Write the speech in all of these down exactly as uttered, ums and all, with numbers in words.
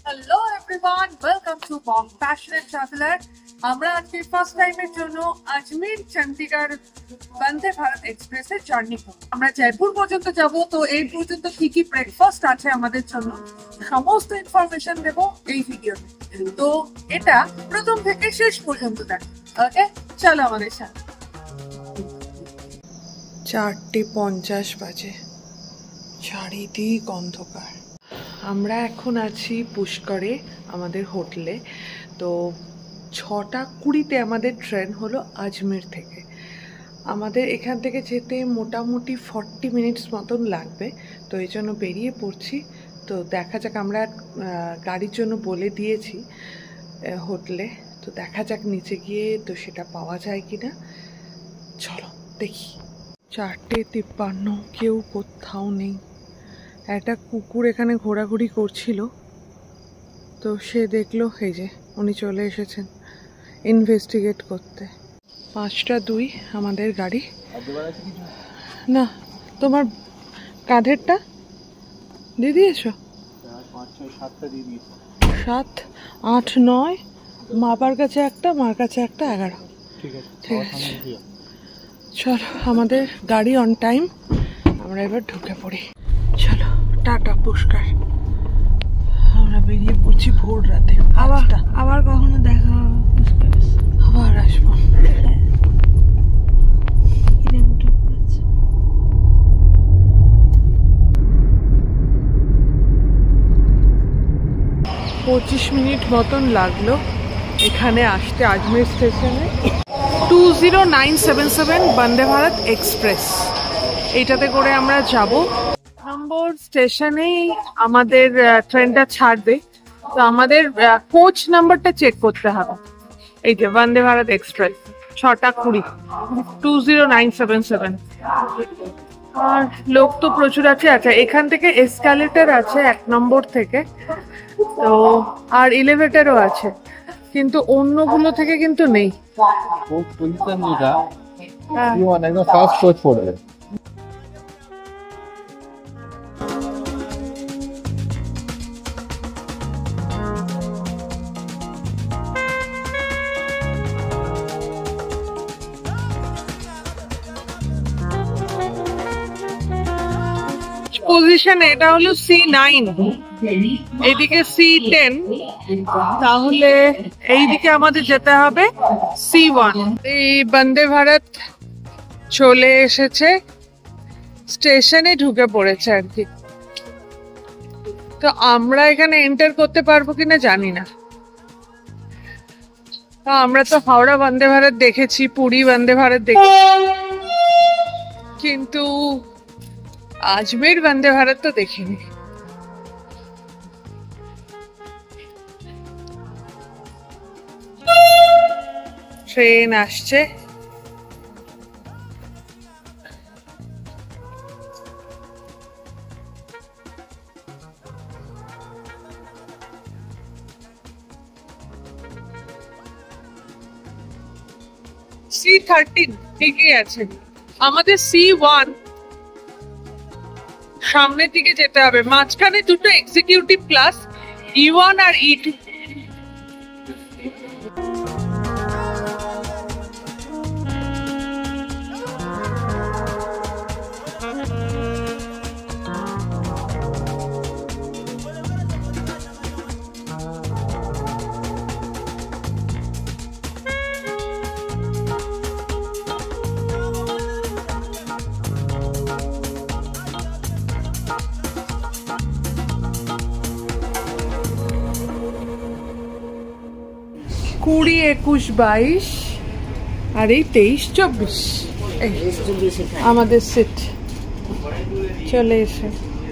Hello everyone, welcome to Mom Passionate Traveler. আমরা আজকে first টাইমের জন্য আজমির চন্ডীগড় বন্দে ভারত এক্সপ্রেসের জার্নি করব। আমরা জয়পুর পর্যন্ত যাব, তো এই পর্যন্ত কি কি ব্রেকফাস্ট আছে আমাদের জন্য সমস্ত ইনফরমেশন দেব এই ভিডিওতে। তো এটা প্রথম থেকে শেষ পর্যন্ত দেখো। ওকে, চলো আমাদের সাথে। চারটে পঞ্চাশ বাজে, চারিদিক অন্ধকার। আমরা এখন আছি পুষ্করে আমাদের হোটেলে। তো ছটা কুড়িতে আমাদের ট্রেন হলো আজমির থেকে। আমাদের এখান থেকে যেতে মোটামুটি ফর্টি মিনিটস মতন লাগবে, তো এই জন্য বেরিয়ে পড়ছি। তো দেখা যাক, আমরা গাড়ির জন্য বলে দিয়েছি হোটেলে, তো দেখা যাক নিচে গিয়ে তো সেটা পাওয়া যায় কি না। চলো দেখি। চারটে তিপ্পান্ন, কেউ কোথাও নেই। একটা কুকুর এখানে ঘোরাঘুরি করছিল, তো সে দেখলো, এই যে উনি চলে এসেছেন ইনভেস্টিগেট করতে। পাঁচটা দুই আমাদের গাড়ি। না, তোমার কাঁধেরটা দিয়ে দিয়েছো? সাত আট নয়, মাপার কাছে একটা, মার কাছে একটা, এগারো। ঠিক আছে, চলো আমাদের গাড়ি অন টাইম। আমরা এবার ঢুকে পড়ি। চলো, টাটা পুষ্কর। আমরা বেরিয়ে পড়ছি ভোর রাতে। আবার আবার কখনো দেখা হবে পুষ্কর, আবার আসবো। পঁচিশ মিনিট মতন লাগলো এখানে আসতে আজমির স্টেশনে। Two zero nine seven seven Vande Bharat express, এইটাতে করে আমরা যাব। নম্বর স্টেশনেই আমাদের ট্রেনটা ছাড়বে, তো আমাদের কোচ নাম্বারটা চেক করতে হবে। এই যে বন্দে ভারত এক্সপ্রেস, ছটা কুড়ি, two zero nine seven seven. আর লোক তো প্রচুর আছে। আচ্ছা, এখান থেকে এসকালেটর আছে এক নম্বর থেকে, তো আর এলিভেটরও আছে, কিন্তু অন্যগুলো থেকে কিন্তু নেই। পজিশন এটা হলো সি নাইন, এইদিকে সি টেন, তাহলে এইদিকে আমাদের যেতে হবে সি ওয়ান। এই বন্দে ভারত চলে এসেছে, স্টেশনে ঢুকে পড়েছে আর কি। তো আমরা এখানে এন্টার করতে পারবো কিনা জানি না। আমরা তো হাওড়া বন্দে ভারত দেখেছি, পুরী বন্দে ভারত দেখেছি, কিন্তু আজমির বন্দে ভারত তো দেখিনি। ট্রেন আসছে। সি থার্টিন ঠিকই আছে, আমাদের সি ওয়ান সামনের দিকে যেতে হবে। মাঝখানে দুটো এক্সিকিউটিভ ক্লাস, ই ওয়ান আর ই টু। কুড়ি একুশ বাইশ আর এই তেইশ চব্বিশ আমাদের সিট চলে এসে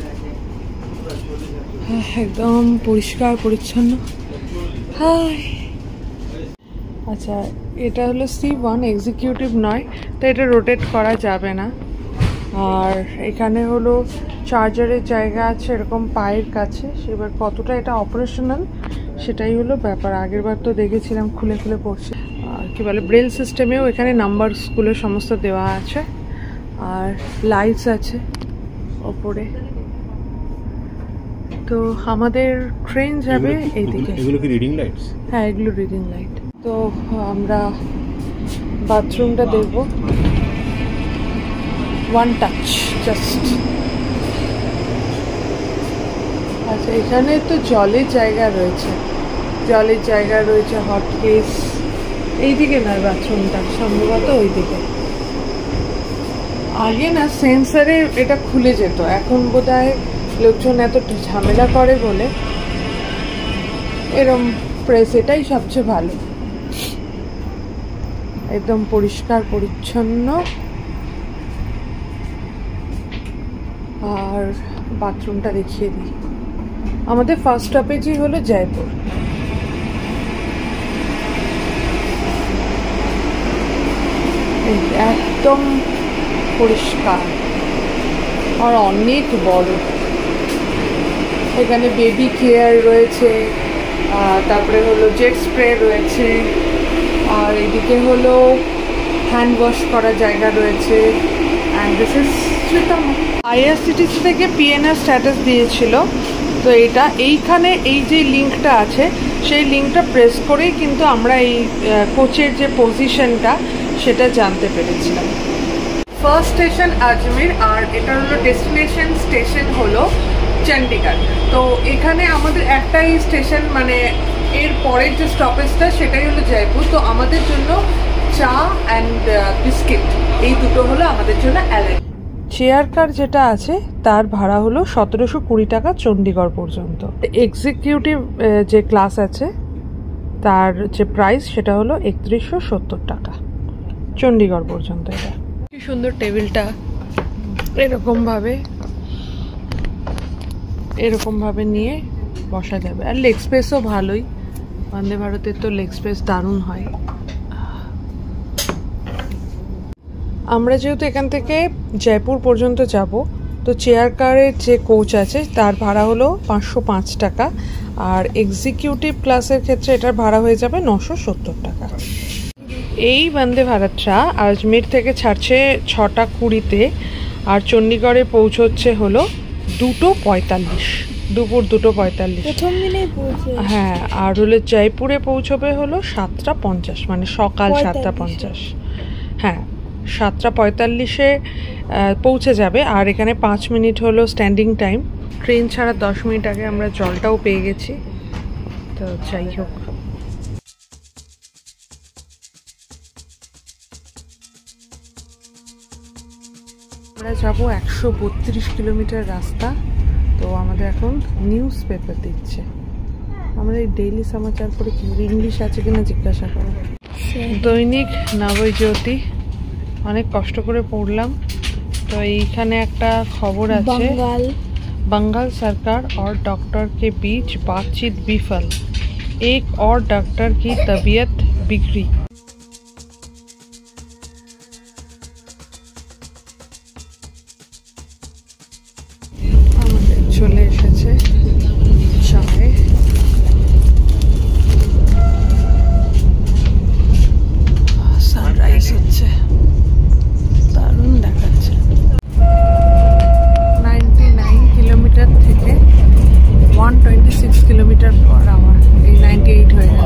একদম পরিষ্কার পরিচ্ছন্ন। হাই, আচ্ছা এটা হলো সি ওয়ান, এক্সিকিউটিভ নয়, তো এটা রোটেট করা যাবে না। আর এখানে হলো চার্জারের জায়গা আছে এরকম পায়ের কাছে। এবার কতটা এটা অপারেশনাল সেটাই হলো ব্যাপার। আগের বার তো দেখেছিলাম খুলে খুলে পড়ছে। আর কি বলে, ব্রেল সিস্টেমেও এখানে নাম্বারসগুলো সমস্ত দেওয়া আছে, আর লাইটস আছে ওপরে। তো তো আমাদের ট্রেন যাবে এইদিকে। এগুলো কি রিডিং লাইটস? হ্যাঁ, এগুলো রিডিং লাইট। তো আমরা বাথরুমটা দেখব। One touch just. আচ্ছা, এখানে তো জলের জায়গা রয়েছে, জলের জায়গা রয়েছে, হট কেস। এইদিকে নয় বাথরুমটা, সম্ভবত ওইদিকে। আগে না সেন্সারে এটা খুলে যেত, এখন বোধহয় লোকজন এত ঝামেলা করে বলে এরম প্রেস, এটাই সবচেয়ে ভালো। একদম পরিষ্কার পরিচ্ছন্ন। আর বাথরুমটা দেখিয়ে দিই। আমাদের ফার্স্ট স্টপেজই হলো জয়পুর। একদম পরিষ্কার আর অনেক বড়। এখানে বেবি কেয়ার রয়েছে, তারপরে হলো জেট স্প্রে রয়েছে, আর এদিকে হলো হ্যান্ড ওয়াশ করার জায়গা রয়েছে। And this is Shreetam. IRCTC থেকে পিএনআর স্ট্যাটাস দিয়েছিল, তো এটা এইখানে এই যে লিঙ্কটা আছে সেই লিঙ্কটা প্রেস করেই কিন্তু আমরা এই কোচের যে পজিশনটা সেটা জানতে পেরেছিলাম। ফার্স্ট স্টেশন আজমের, আর এটা হলো ডেস্টিনেশন স্টেশন হলো চণ্ডীগড়। তো এখানে আমাদের একটাই স্টেশন, মানে এর পরের যে স্টপেজটা সেটাই হলো জয়পুর। তো আমাদের জন্য চা অ্যান্ড বিস্কিট এই দুটো হলো আমাদের জন্য অ্যালার্ট। চেয়ার কার যেটা আছে তার ভাড়া হলো সতেরোশো কুড়ি টাকা চণ্ডীগড় পর্যন্ত। এক্সিকিউটিভ যে ক্লাস আছে তার যে প্রাইস সেটা হলো একত্রিশশো সত্তর টাকা চণ্ডীগড় পর্যন্ত। এটা কি সুন্দর টেবিলটা, এরকম ভাবে এরকম ভাবে নিয়ে বসা যাবে। আর লেগ স্পেসও ভালোই, বন্দে ভারতের তো লেগ স্পেস দারুণ হয়। আমরা যেহেতু এখান থেকে জয়পুর পর্যন্ত যাব, তো চেয়ার কারের যে কোচ আছে তার ভাড়া হলো পাঁচশো পাঁচ টাকা, আর এক্সিকিউটিভ ক্লাসের ক্ষেত্রে এটার ভাড়া হয়ে যাবে নশো সত্তর টাকা। এই বন্দে ভারতটা আজমের থেকে ছাড়ছে ছটা কুড়িতে, আর চণ্ডীগড়ে পৌঁছচ্ছে হলো দুটো পঁয়তাল্লিশ, দুপুর দুটো পঁয়তাল্লিশ। হ্যাঁ, আর হলো জয়পুরে পৌঁছবে হলো সাতটা পঞ্চাশ, মানে সকাল সাতটা পঞ্চাশ। হ্যাঁ, সাতটা পঁয়তাল্লিশে পৌঁছে যাবে। আর এখানে পাঁচ মিনিট হলো স্ট্যান্ডিং টাইম। ট্রেন ছাড়া দশ মিনিট আগে আমরা জলটাও পেয়ে গেছি। তো যাই হোক, আমরা যাবো একশো বত্রিশ কিলোমিটার রাস্তা। তো আমাদের এখন নিউজ পেপার দিচ্ছে। আমরা এই ডেইলি সমাচার পড়ে কি ইংলিশ আছে কিনা জিজ্ঞাসা করো। দৈনিক নবজ্যোতি অনেক কষ্ট করে পড়লাম। তো এইখানে একটা খবর আছে, बंगाल सरकार और डॉक्टर के बीच बातचीत विफल, एक और डॉक्टर की तबीयत बिगड़ी। আমাদের চলে এসেছে চায়। সানরাইজ হচ্ছে, দারুণ দেখাচ্ছে। নাইনটি নাইন কিলোমিটার থেকে one twenty six kilometre per hour, এই নাইনটি এইট হয়ে গেল।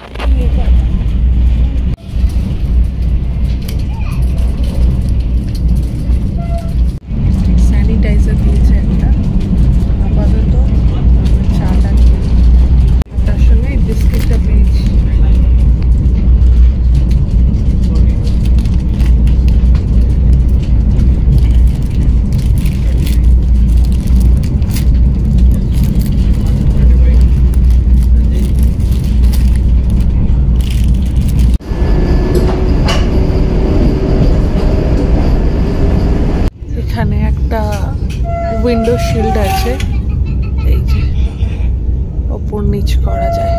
স্যানিটাইজার দিয়েছে একটা, আপাতত চাটা খেয়ে তার সঙ্গে বিস্কিটটা পেয়েছি। এখানে একটা উইন্ডো শিল্ড আছে, এই যে ওপর নিচ করা যায়।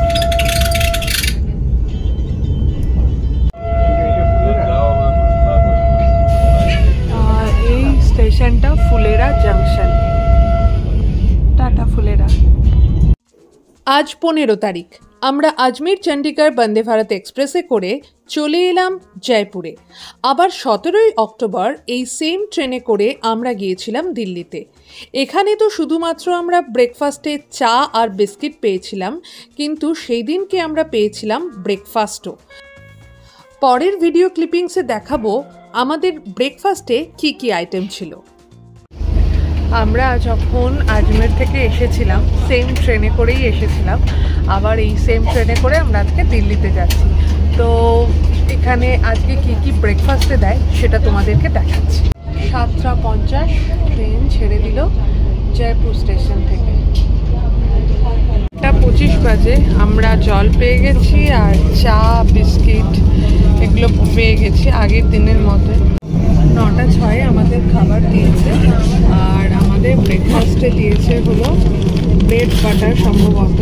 আর এই স্টেশনটা ফুলেরা জাংশন। টাটা ফুলেরা। আজ পনেরো তারিখ। আমরা আজমির চণ্ডীগড় বন্দে ভারত এক্সপ্রেসে করে চলে এলাম জয়পুরে। আবার সতেরোই অক্টোবর এই সেম ট্রেনে করে আমরা গিয়েছিলাম দিল্লিতে। এখানে তো শুধুমাত্র আমরা ব্রেকফাস্টে চা আর বিস্কিট পেয়েছিলাম, কিন্তু সেই দিনকে আমরা পেয়েছিলাম ব্রেকফাস্টও। পরের ভিডিও ক্লিপিংসে দেখাবো আমাদের ব্রেকফাস্টে কী কী আইটেম ছিল। আমরা যখন আজমের থেকে এসেছিলাম সেম ট্রেনে করেই এসেছিলাম, আবার এই সেম ট্রেনে করে আমরা আজকে দিল্লিতে যাচ্ছি। তো এখানে আজকে কি কি ব্রেকফাস্টে দেয় সেটা তোমাদেরকে দেখাচ্ছি। সাতটা পঞ্চাশ ট্রেন ছেড়ে দিল জয়পুর স্টেশন থেকে। একটা পঁচিশ বাজে আমরা জল পেয়ে গেছি আর চা বিস্কিট এগুলো পেয়ে গেছি আগের দিনের মতো। নটা ছয়ে আমাদের খাবার দিয়েছে আর আমাদের ব্রেকফাস্টে দিয়েছে হলো ব্রেড বাটার, সম্ভবত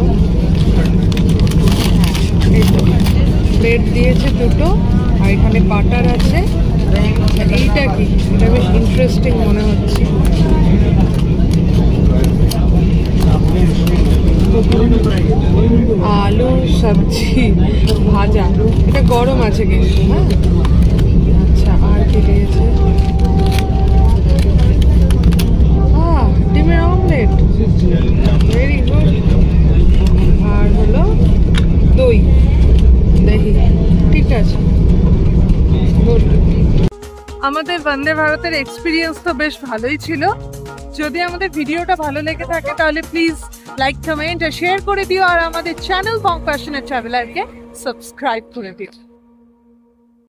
এই তো ব্রেড দিয়েছে দুটো, আর এখানে বাটার আছে। এইটা কি, এটা বেশ ইন্টারেস্টিং মনে হচ্ছে। আলু সবজি ভাজা, এটা গরম আছে কিন্তু। হ্যাঁ আচ্ছা, আর কি দিয়েছে? আহ ডিমের অমলেট, ভেরি গুড। আর হলো দই দহি, ঠিক আছে, গুড। আমাদের বন্দে ভারতের এক্সপিরিয়েন্স তো বেশ ভালোই ছিল। যদি আমাদের ভিডিওটা ভালো লেগে থাকে তাহলে প্লিজ লাইক, কমেন্ট আর শেয়ার করে দিও, আর আমাদের চ্যানেল বং প্যাশনেট ট্রাভেলারকে সাবস্ক্রাইব করে দিও।